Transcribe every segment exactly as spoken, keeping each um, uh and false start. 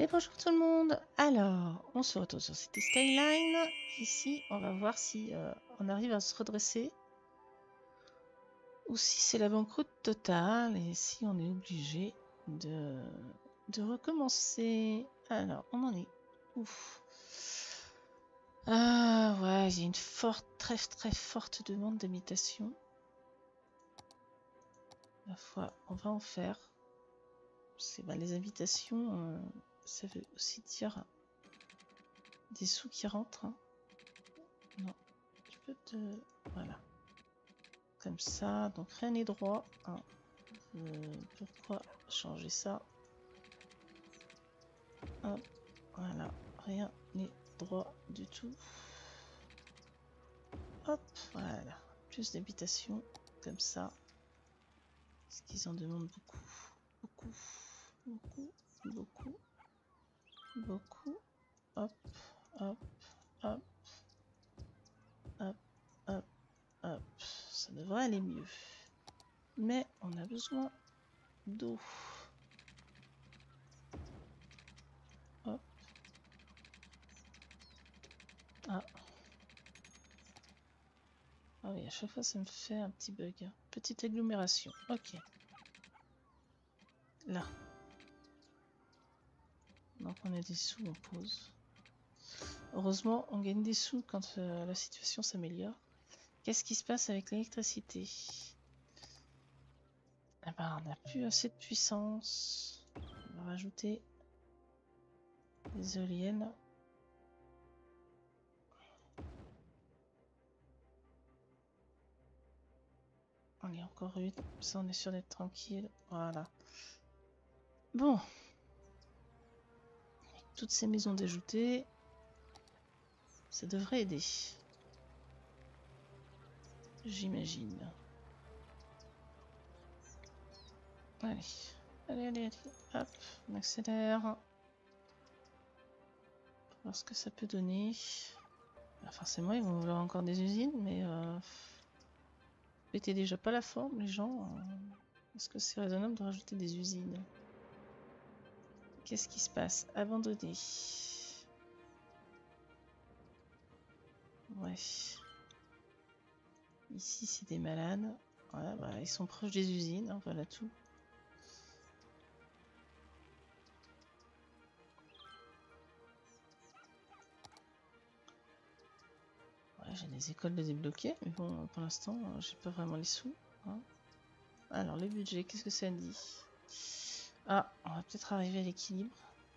Et bonjour tout le monde. Alors, on se retrouve sur City Skyline. Ici, on va voir si euh, on arrive à se redresser ou si c'est la banqueroute totale et si on est obligé de, de recommencer. Alors, on en est ouf. Ah ouais, il y a une forte, très très forte demande d'habitation. La foi, on va en faire. C'est bah, les habitations, euh, ça veut aussi dire des sous qui rentrent. Hein. Non, je peux te... Voilà. Comme ça, donc rien n'est droit. Hein. Euh, pourquoi changer ça? Hop, voilà, rien n'est droit du tout. Hop, voilà. Plus d'habitation, comme ça. Parce qu'ils en demandent beaucoup. Beaucoup. Beaucoup. Beaucoup. Beaucoup. Hop, hop, hop. Hop, hop, hop. Ça devrait aller mieux. Mais on a besoin d'eau. Hop. Ah. Ah oui, à chaque fois ça me fait un petit bug. Petite agglomération. Ok. Là. Donc on a des sous, on pose. Heureusement, on gagne des sous quand euh, la situation s'améliore. Qu'est-ce qui se passe avec l'électricité? Eh ben, on n'a plus assez de puissance. On va rajouter des éoliennes. On est encore huit, ça on est sûr d'être tranquille. Voilà. Bon. Avec toutes ces maisons d'ajoutées, ça devrait aider. J'imagine. Allez. Allez, allez, allez. Hop, on accélère. Pour voir ce que ça peut donner. Bah forcément, ils vont vouloir encore des usines, mais... Euh... Mettez déjà pas la forme, les gens. Est-ce que c'est raisonnable de rajouter des usines? Qu'est-ce qui se passe? Abandonné. Ouais. Ici, c'est des malades. Voilà, bah, ils sont proches des usines, hein, voilà tout. Ouais, j'ai des écoles de débloquer, mais bon, pour l'instant, j'ai pas vraiment les sous. Hein. Alors, le budget, qu'est-ce que ça dit? Ah, on va peut-être arriver à l'équilibre.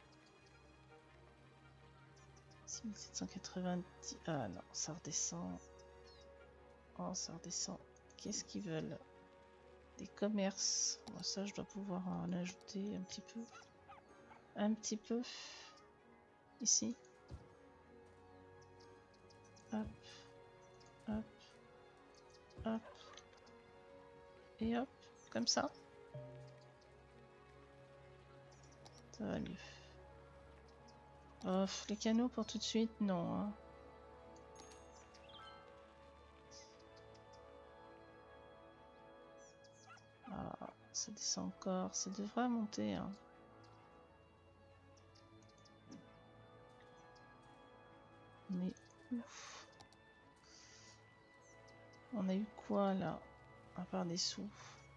six mille sept cent quatre-vingt-dix. Ah non, ça redescend. Oh, ça redescend. Qu'est-ce qu'ils veulent? Des commerces. Bon, ça, je dois pouvoir en ajouter un petit peu. Un petit peu. Ici. Hop. Hop. Hop. Et hop. Comme ça. Ça va mieux. Oh, les canaux pour tout de suite, non. Hein. Ah, ça descend encore. Ça devrait monter. Hein. Mais ouf. On a eu quoi là? À part des sous.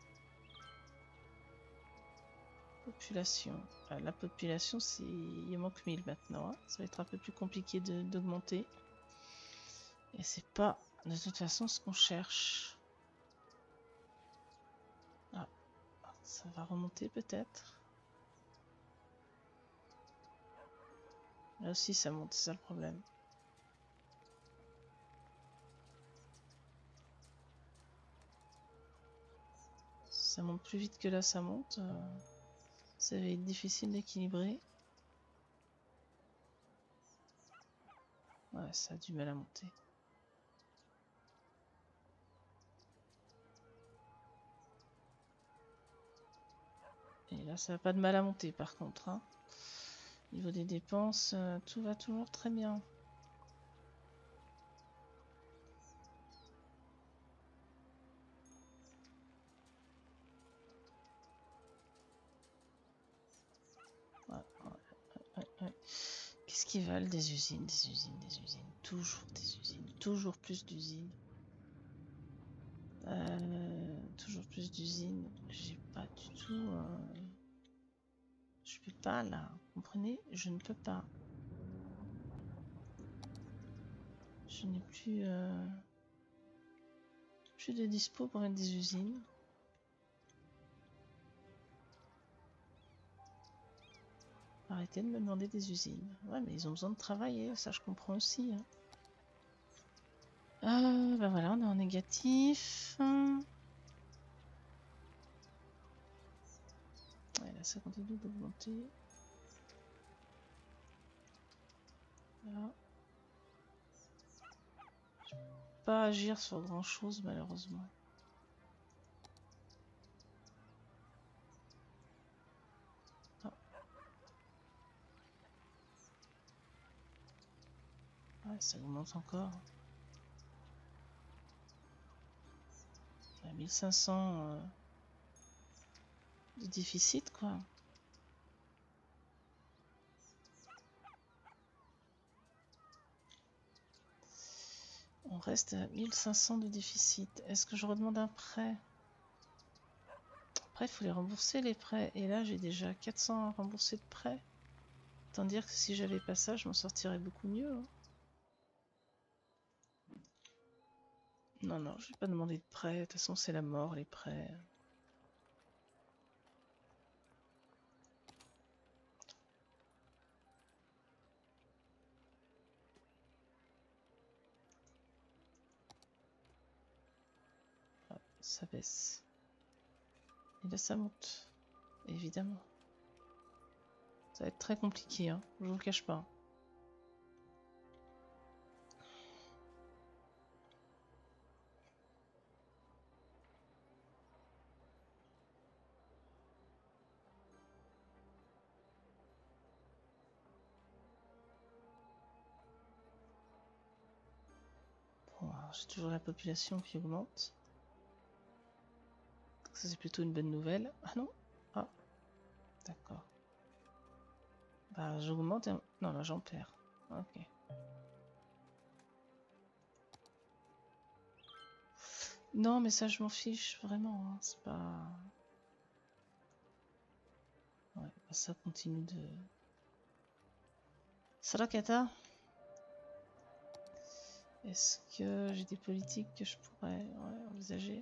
Population. Ah, la population, c'est il manque mille maintenant. Hein. Ça va être un peu plus compliqué d'augmenter. Et c'est pas de toute façon ce qu'on cherche. Ah, ça va remonter peut-être. Là aussi ça monte, c'est ça le problème. Ça monte plus vite que là ça monte. Euh, ça va être difficile d'équilibrer. Ouais, ça a du mal à monter. Et là ça n'a pas de mal à monter par contre. Hein. Au niveau des dépenses, euh, tout va toujours très bien. Ouais, ouais, ouais. Qu'est-ce qu'ils veulent? Des usines, des usines, des usines. Toujours des usines. Toujours plus d'usines. Euh, toujours plus d'usines. J'ai pas du tout... Euh... Je peux pas là. Vous comprenez? Je ne peux pas. Je n'ai plus... Euh... plus de dispo pour mettre des usines. Arrêtez de me demander des usines. Ouais, mais ils ont besoin de travailler, ça je comprends aussi. Hein. Euh, ben voilà, on est en négatif. Ouais, là, ça continue d'augmenter. Voilà. Je peux pas agir sur grand chose, malheureusement. Ah. Ouais, ça augmente encore. Il y a mille cinq cents euh, de déficit, quoi. On reste à mille cinq cents de déficit. Est-ce que je redemande un prêt? Après, il faut les rembourser, les prêts. Et là, j'ai déjà quatre cents à rembourser de prêts. Autant dire que si j'avais pas ça, je m'en sortirais beaucoup mieux. Hein. Non, non, je vais pas demander de prêt. De toute façon, c'est la mort, les prêts. Hop, ça baisse. Et là, ça monte. Évidemment. Ça va être très compliqué, hein. Je vous le cache pas. Bon, j'ai toujours la population qui augmente. Ça, c'est plutôt une bonne nouvelle. Ah non? Ah, d'accord. Bah, j'augmente et... Non, là, j'en perds. Ok. Non, mais ça, je m'en fiche, vraiment. Hein. C'est pas... Ouais, bah, ça continue de... Sarakata. Est-ce que j'ai des politiques que je pourrais ouais, envisager?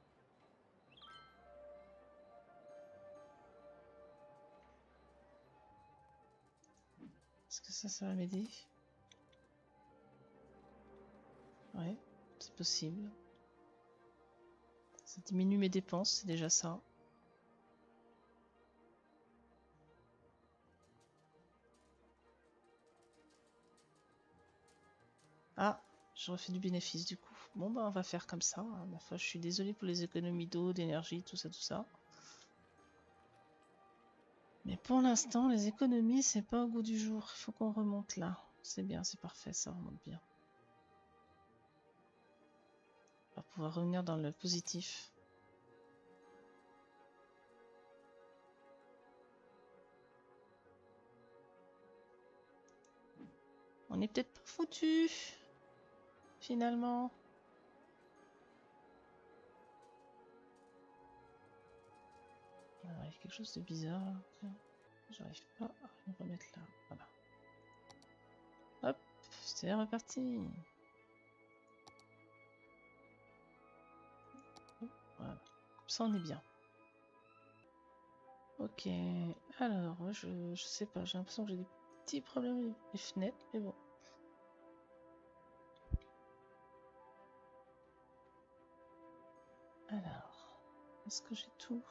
Est-ce que ça, ça va m'aider? Ouais, c'est possible. Ça diminue mes dépenses, c'est déjà ça. Ah, j'aurais fait du bénéfice du coup. Bon bah on va faire comme ça. Hein. Ma foi, je suis désolée pour les économies d'eau, d'énergie, tout ça, tout ça. Mais pour l'instant, les économies, c'est pas au goût du jour. Il faut qu'on remonte là. C'est bien, c'est parfait, ça remonte bien. On va pouvoir revenir dans le positif. On est peut-être pas foutu finalement. Alors, il y a quelque chose de bizarre là. J'arrive pas à me remettre là. Voilà. Hop, c'est reparti. Voilà. Comme ça, on est bien. Ok. Alors, je, je sais pas. J'ai l'impression que j'ai des petits problèmes avec les fenêtres, mais bon. Alors, est-ce que j'ai tout?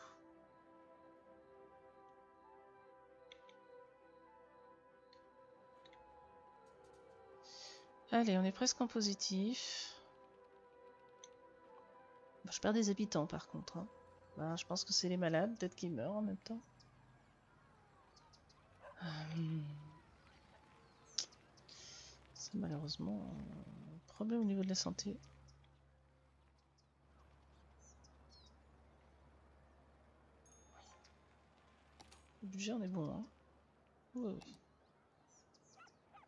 Allez, on est presque en positif. Bon, je perds des habitants par contre. Hein. Ben, je pense que c'est les malades, peut-être qu'ils meurent en même temps. Hum. C'est malheureusement un problème au niveau de la santé. Le budget, on est bon. Hein. Oui, oui.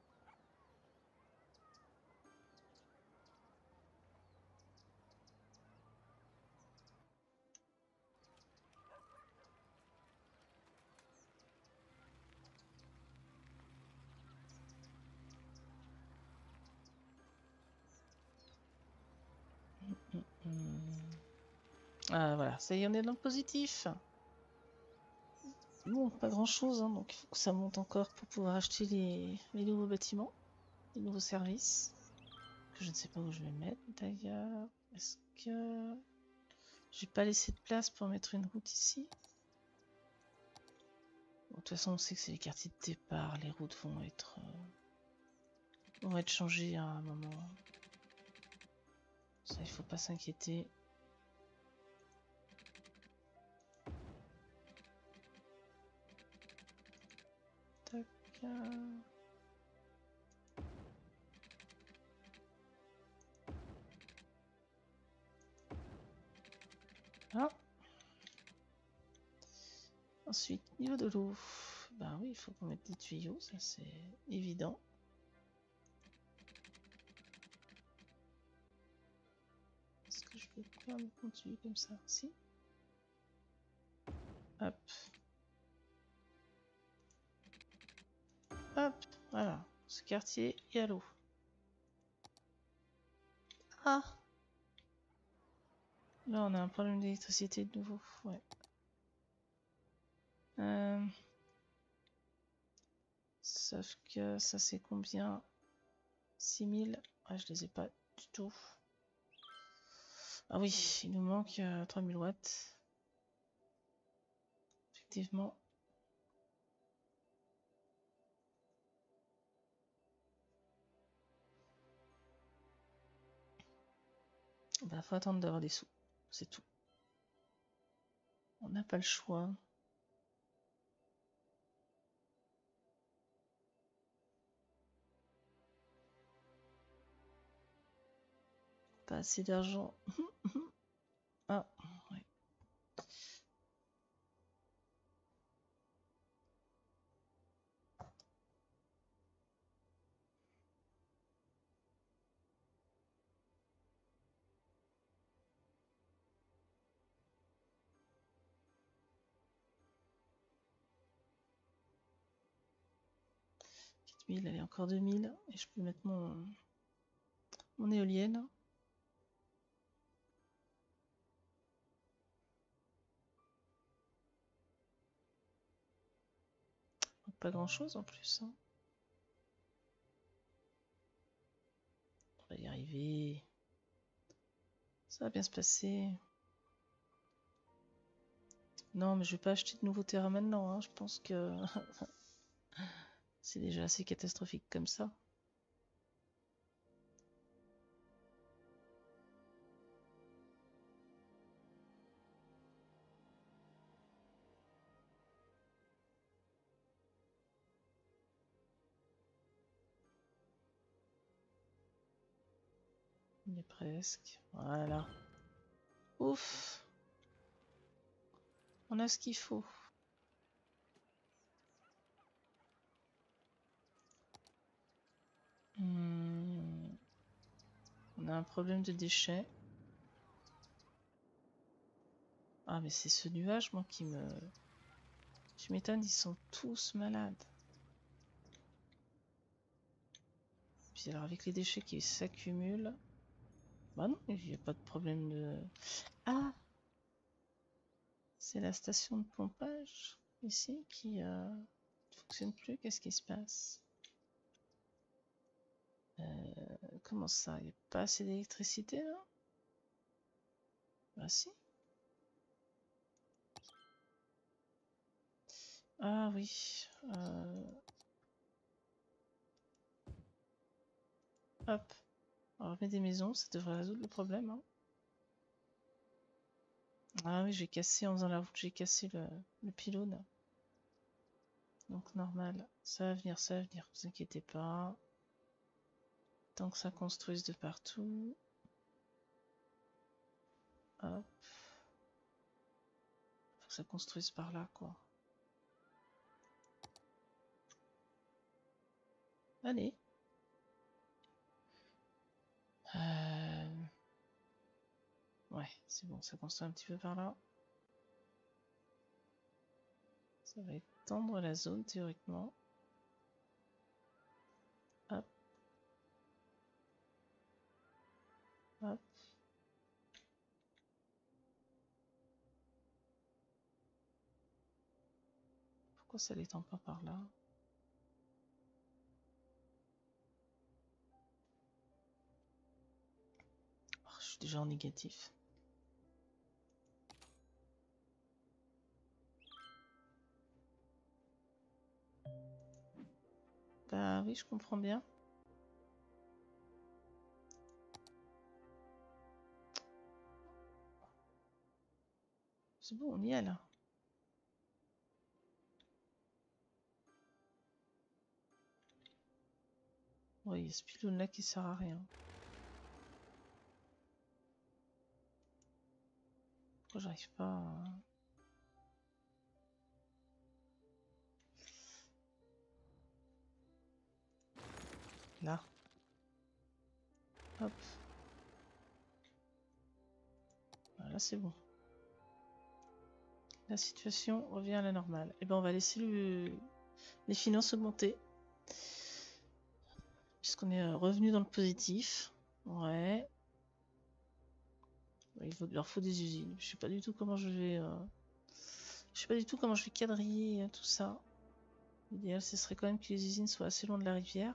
Ah voilà, ça y est, on est dans le positif. Bon, pas grand chose, hein, donc il faut que ça monte encore pour pouvoir acheter les, les nouveaux bâtiments, les nouveaux services. Que je ne sais pas où je vais mettre d'ailleurs. Est-ce que j'ai pas laissé de place pour mettre une route ici? Bon, de toute façon, on sait que c'est les quartiers de départ. Les routes vont être, euh, vont être changées à un moment. Ça, il faut pas s'inquiéter. Tac. Ah. Ensuite, niveau de l'eau. Ben oui, il faut qu'on mette des tuyaux, ça c'est évident. Est-ce que je peux pas mettre mon tuyau comme ça? Si. Hop. Hop, voilà. Ce quartier, il y a l'eau. Ah! Là, on a un problème d'électricité de nouveau. Ouais. Euh... Sauf que ça, c'est combien? six mille. Ah, je les ai pas du tout. Ah oui, il nous manque euh, trois mille watts. Effectivement. Bah, faut attendre d'avoir des sous. C'est tout. On n'a pas le choix. Pas assez d'argent. Ah, ouais. quatre mille, allez, encore deux mille. Et je peux mettre mon, mon éolienne. Pas grand chose en plus. Hein. On va y arriver. Ça va bien se passer. Non, mais je vais pas acheter de nouveaux terrains maintenant. Hein. Je pense que c'est déjà assez catastrophique comme ça. On est presque. Voilà. Ouf. On a ce qu'il faut. Hmm. On a un problème de déchets. Ah, mais c'est ce nuage, moi, qui me... Tu m'étonnes, ils sont tous malades. Puis alors, avec les déchets qui s'accumulent... Bah non, il n'y a pas de problème de... Ah! C'est la station de pompage, ici, qui ne euh, fonctionne plus. Qu'est-ce qui se passe? euh, Comment ça? Il n'y a pas assez d'électricité, là? Bah si. Ah oui. Euh... Hop. On remet des maisons, ça devrait résoudre le problème. Hein. Ah oui, j'ai cassé, en faisant la route, j'ai cassé le, le pylône. Donc normal. Ça va venir, ça va venir, vous inquiétez pas. Tant que ça construise de partout. Hop. Faut que ça construise par là, quoi. Allez. Euh... Ouais, c'est bon, ça construit un petit peu par là. Ça va étendre la zone, théoriquement. Hop. Hop. Pourquoi ça l'étend pas par là? Oh, je suis déjà en négatif. Bah oui, je comprends bien. C'est bon, on y est là. Oui, il y a ce pylône là qui sert à rien. Pourquoi j'arrive pas à... Là. Hop. Là c'est bon. La situation revient à la normale. Et eh ben on va laisser le... les finances augmenter. Puisqu'on est revenu dans le positif. Ouais. Il faut, leur faut des usines. Je sais pas du tout comment je vais... Euh... Je sais pas du tout comment je vais quadriller tout ça. L'idéal ce serait quand même que les usines soient assez loin de la rivière.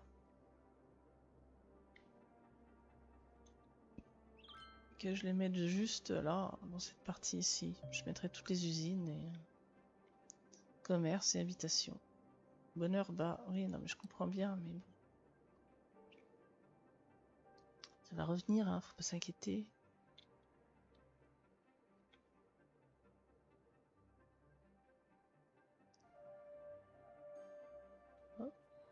Que je les mette juste là, dans cette partie ici. Je mettrai toutes les usines et... Commerce et habitation. Bonheur bas. Oui, non mais je comprends bien, mais bon. Ça va revenir, hein, faut pas s'inquiéter. Oh.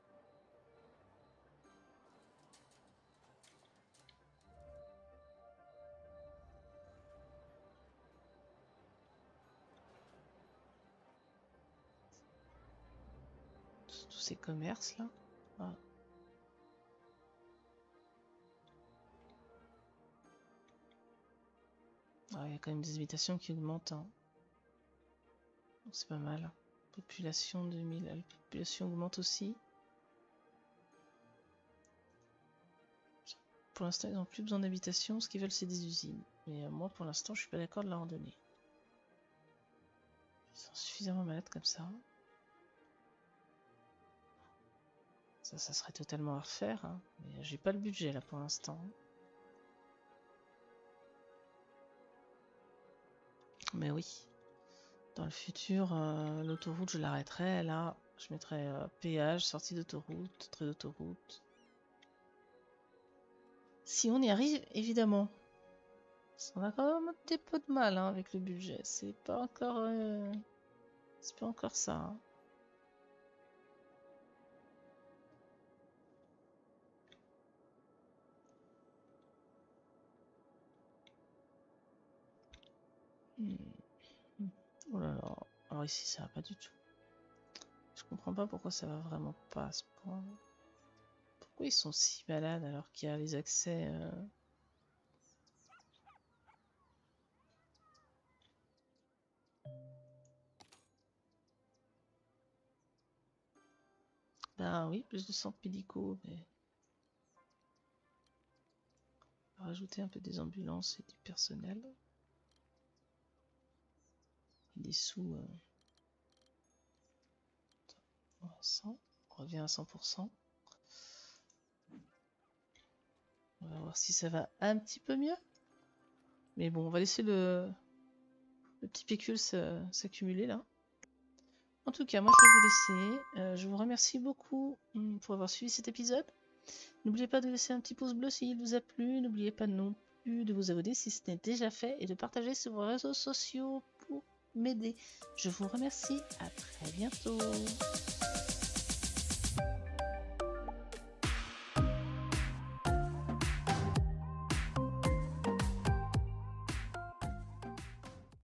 Tous ces commerces là. Ah. Ah, il y a quand même des habitations qui augmentent. Hein. C'est pas mal. Population deux mille. La population augmente aussi. Pour l'instant, ils n'ont plus besoin d'habitation. Ce qu'ils veulent, c'est des usines. Mais euh, moi, pour l'instant, je suis pas d'accord de leur en donner. Ils sont suffisamment malades comme ça. Ça, ça serait totalement à refaire. Hein. Mais j'ai pas le budget là pour l'instant. Mais oui. Dans le futur, euh, l'autoroute, je l'arrêterai. Là, je mettrai euh, péage, sortie d'autoroute, trait d'autoroute. Si on y arrive, évidemment. On a quand même un petit peu de mal hein, avec le budget. C'est pas encore... Euh... C'est pas encore ça. Hein. Hmm. Oh là là. Alors ici, ça va pas du tout. Je comprends pas pourquoi ça va vraiment pas à ce point. Pourquoi ils sont si malades alors qu'il y a les accès... Euh... Ben oui, plus de centres médicaux, mais... On va rajouter un peu des ambulances et du personnel. Et des sous... Euh... cent. On revient à cent pour cent. On va voir si ça va un petit peu mieux. Mais bon, on va laisser le, le petit pécule s'accumuler là. En tout cas, moi je vais vous laisser. Euh, je vous remercie beaucoup pour avoir suivi cet épisode. N'oubliez pas de laisser un petit pouce bleu s'il vous a plu. N'oubliez pas non plus de vous abonner si ce n'est déjà fait et de partager sur vos réseaux sociaux pour m'aider. Je vous remercie. À très bientôt.